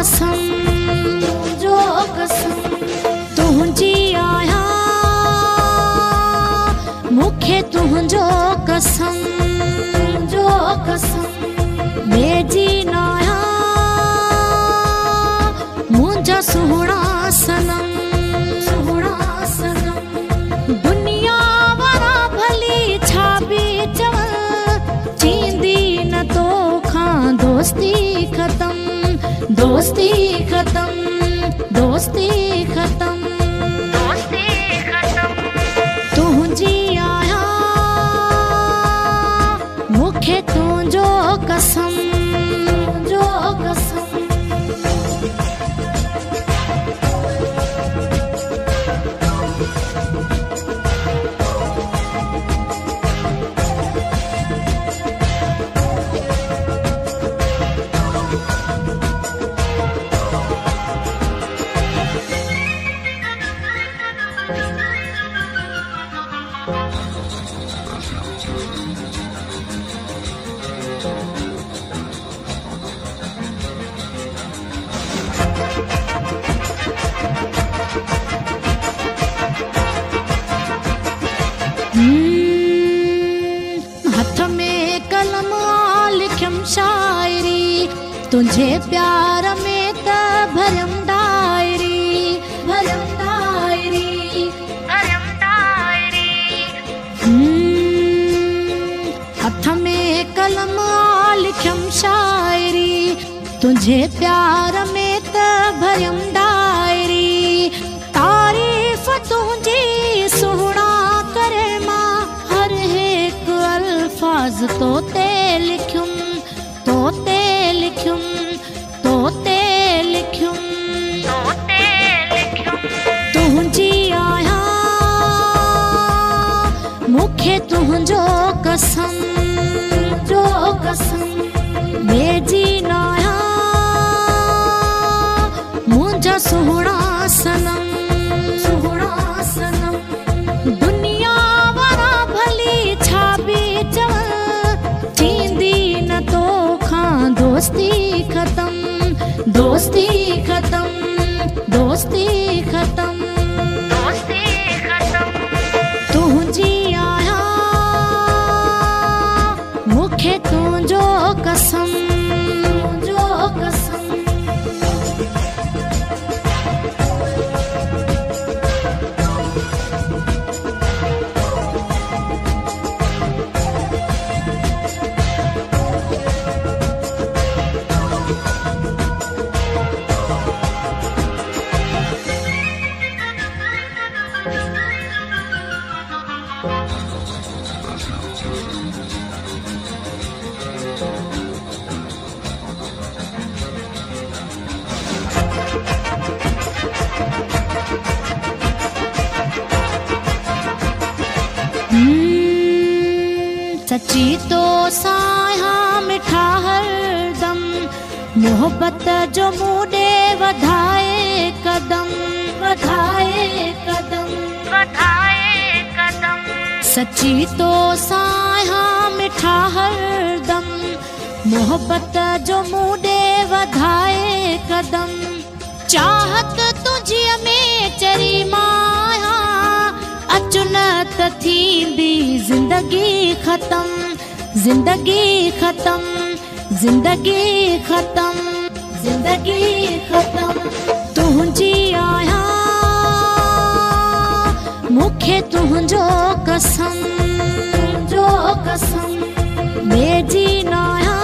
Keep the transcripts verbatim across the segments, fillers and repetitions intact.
कसम जो कसम तुझी आया मुखे तुझो कसम जो कसम बेजी नाया मुझा सुहणा सनम सुहणा सनम दुनिया वारा भली छा भी चवन चींदी न तो खां दोस्ती खत्म दोस्ती खत्म दोस्ती खत्म दोस्ती खत्म तुझी आया मुखे तुझो कसम जो कसम हथ में कलम लिखम शायरी तुझे प्यार में त भरम डायरी भरम डायरी भरम डायरी हथ में कलम लिखम शायरी तुझे प्यार में त भरम डायरी तारीफ तुझी सुहणा करे मां हर एक अल्फाज तो ते लिखुम तो ते लिखुम तो ते लिखुम तो ते लिखुम तुझी आया मुखे तुझो कसम जो कसम बेजी नाया मुझा सुहणा सनम सुहणा सनम दुनिया वारा भली छा भी चवन चींदी न तो खां दोस्ती खत्म दोस्ती खत्म दोस्ती खत्म दोस्ती खत्म तुझी आया मुखे तुझो कसम जो कसम सच्ची तो साया मिठा हरदम मोहब्बत जो मूडे वधाए कदम वधाए कदम वधाए कदम सच्ची तो साया मिठा हरदम मोहब्बत जो मूडे वधाए कदम चाहत तुझी में चरी माया अचुनत थींदी जिंदगी खत्म जिंदगी खत्म जिंदगी खत्म जिंदगी खत्म तुझी आया मुखे तुझो कसम जो कसम बेजी नाया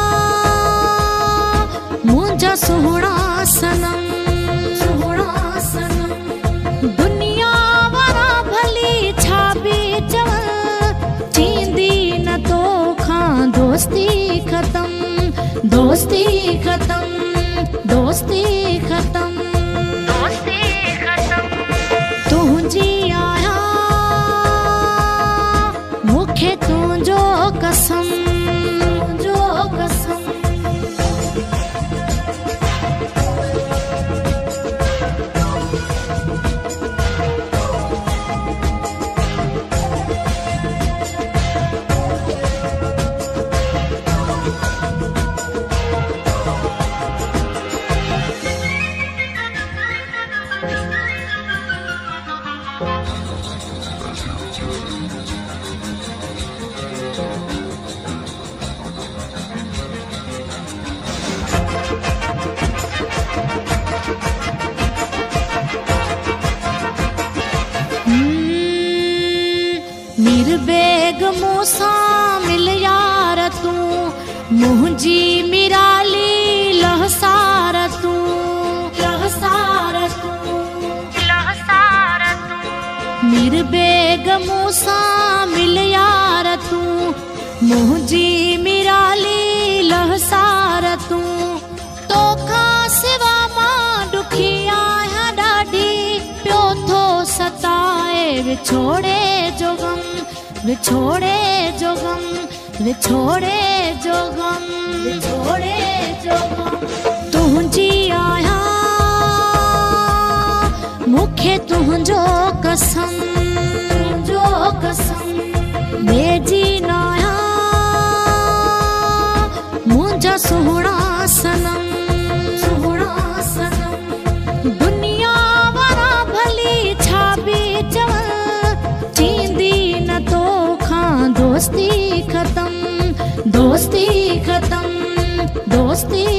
मुझा सुहणा सनम सुहणा सनम दुनिया वारा भली छा भी चवन चींदी न तो खां दोस्ती खत्म दोस्ती खत्म दोस्ती खत्म दोस्ती खत्म तुझी आया मुखे तुझो कसम जो कसम मुंहिंजी मिराली लहसार तूं लहसार तूं लहसार तूं मीर बेगमूं सां मिल यार तूं मुंहिंजी मिराली लहसार तूं तोखां सिवा मां ॾुखी आहियां ॾाढी पियो थो सताए विछोड़े जो गम विछोड़े जो गम विछोड़े जो गम विछोड़े जो गम तुंहिंजी आहियां मूंखे तुंहिंजो कसम तुंहिंजो कसम ॿिएजी न आहियां मुंहिंजा सुहिणा सनम सुहिणा सनम दुनिया वारा भली छा बि चवनि थींदी न तोखां दोस्ती ख़तम दोस्ती ख़तम दोस्ती